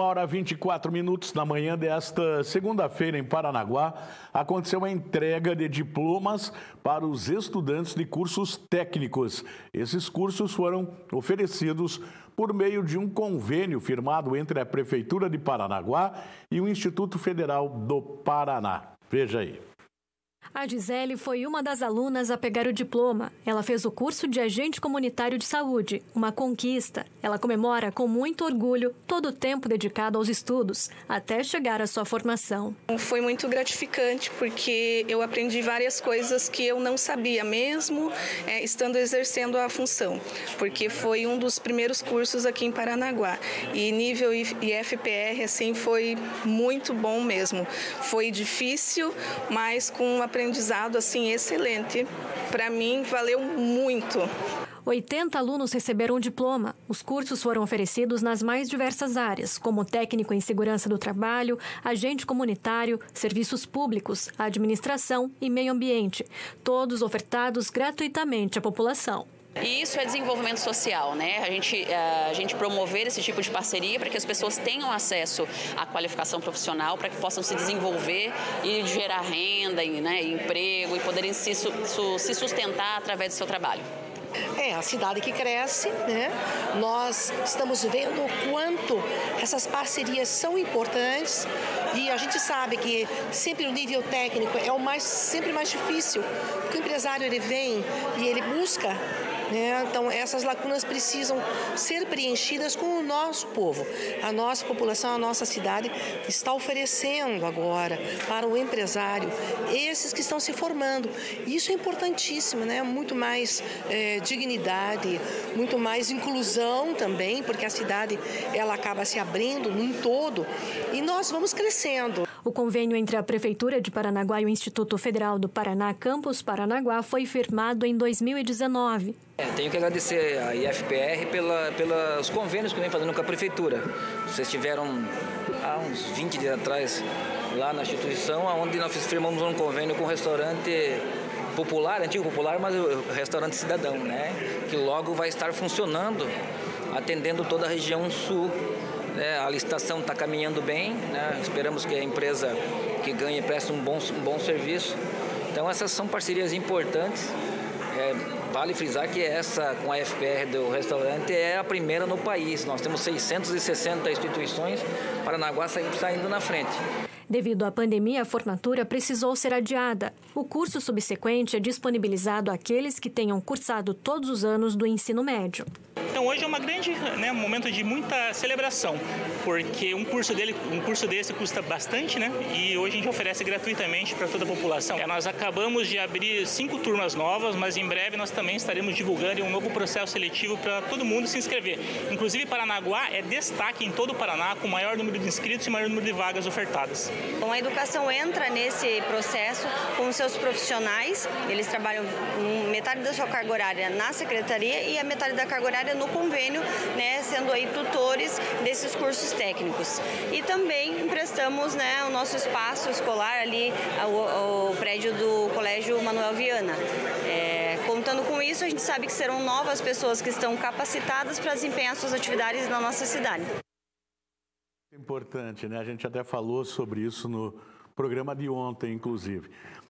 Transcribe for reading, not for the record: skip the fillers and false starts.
1h24 na manhã desta segunda-feira, em Paranaguá, aconteceu a entrega de diplomas para os estudantes de cursos técnicos. Esses cursos foram oferecidos por meio de um convênio firmado entre a Prefeitura de Paranaguá e o Instituto Federal do Paraná. Veja aí. A Gisele foi uma das alunas a pegar o diploma. Ela fez o curso de agente comunitário de saúde, uma conquista. Ela comemora com muito orgulho todo o tempo dedicado aos estudos, até chegar à sua formação. Foi muito gratificante, porque eu aprendi várias coisas que eu não sabia, mesmo estando exercendo a função, porque foi um dos primeiros cursos aqui em Paranaguá. E nível IFPR, assim, foi muito bom mesmo. Foi difícil, mas com um aprendizado assim excelente. Para mim, valeu muito. 80 alunos receberam o diploma. Os cursos foram oferecidos nas mais diversas áreas, como técnico em segurança do trabalho, agente comunitário, serviços públicos, administração e meio ambiente. Todos ofertados gratuitamente à população. E isso é desenvolvimento social, né? A gente promover esse tipo de parceria para que as pessoas tenham acesso à qualificação profissional, para que possam se desenvolver e gerar renda, né, emprego e poderem se sustentar através do seu trabalho. É a cidade que cresce, né? Nós estamos vendo o quanto essas parcerias são importantes e a gente sabe que sempre o nível técnico é sempre mais difícil, porque o empresário ele vem e ele busca, né? Então essas lacunas precisam ser preenchidas com o nosso povo. A nossa população, a nossa cidade está oferecendo agora para o empresário esses que estão se formando. Isso é importantíssimo, né? Muito mais dignidade, muito mais inclusão também, porque a cidade ela acaba se abrindo num todo e nós vamos crescendo. O convênio entre a Prefeitura de Paranaguá e o Instituto Federal do Paraná, Campus Paranaguá, foi firmado em 2019. Tenho que agradecer a IFPR pelos convênios que vem fazendo com a Prefeitura. Vocês tiveram há uns 20 dias atrás lá na instituição, onde nós firmamos um convênio com o restaurante popular, antigo popular, mas o restaurante cidadão, né? Que logo vai estar funcionando, atendendo toda a região sul. A licitação está caminhando bem, né? Esperamos que a empresa que ganhe preste um bom serviço. Então essas são parcerias importantes. Vale frisar que essa com a FPR do restaurante é a primeira no país. Nós temos 660 instituições, Paranaguá saindo na frente. Devido à pandemia, a formatura precisou ser adiada. O curso subsequente é disponibilizado àqueles que tenham cursado todos os anos do ensino médio. Então hoje é um momento de muita celebração, porque um curso desse custa bastante, né? E hoje a gente oferece gratuitamente para toda a população. Nós acabamos de abrir 5 turmas novas, mas em breve nós também estaremos divulgando um novo processo seletivo para todo mundo se inscrever. Inclusive Paranaguá é destaque em todo o Paraná com o maior número de inscritos e maior número de vagas ofertadas. Bom, a educação entra nesse processo com seus profissionais. Eles trabalham metade da sua carga horária na secretaria e a metade da carga horária no convênio, né, sendo aí tutores desses cursos técnicos. E também emprestamos, né, o nosso espaço escolar ali, o prédio do Colégio Manuel Viana. Contando com isso, a gente sabe que serão novas pessoas que estão capacitadas para desempenhar suas atividades na nossa cidade. Importante, né? A gente até falou sobre isso no programa de ontem, inclusive.